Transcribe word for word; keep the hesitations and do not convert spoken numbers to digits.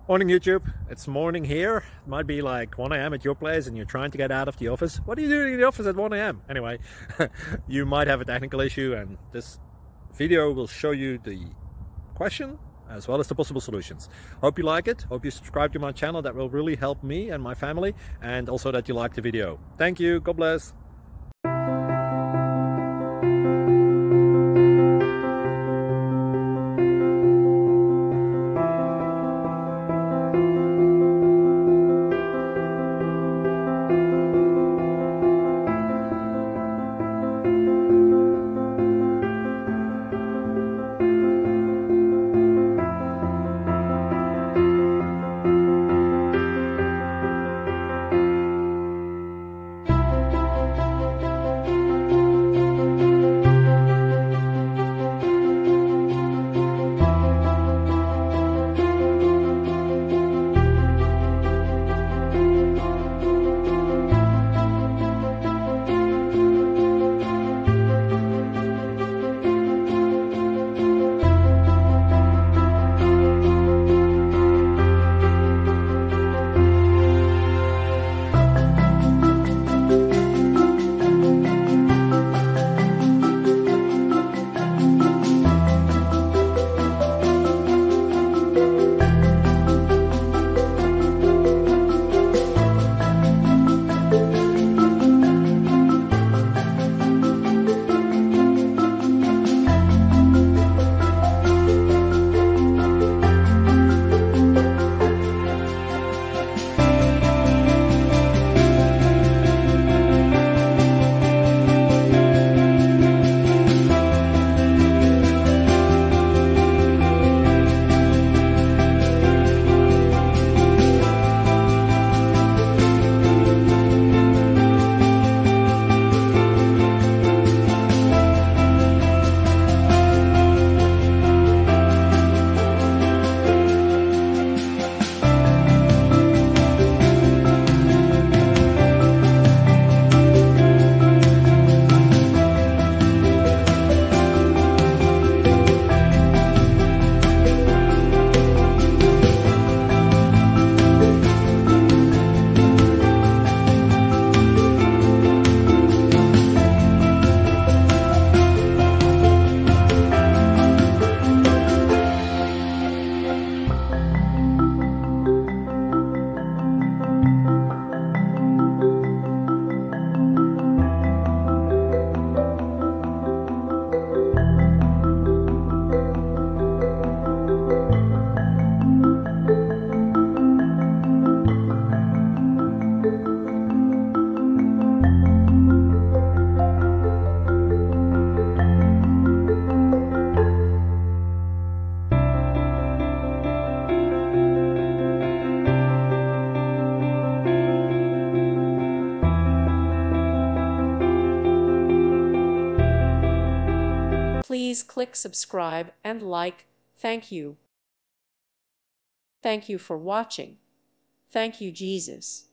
Morning YouTube, it's morning here. It might be like one A M at your place and you're trying to get out of the office. What are you doing in the office at one A M? Anyway, you might have a technical issue and this video will show you the question as well as the possible solutions. Hope you like it, hope you subscribe to my channel. That will really help me and my family, and also that you like the video. Thank you, God bless. Please click subscribe and like. Thank you. Thank you for watching. Thank you, Jesus.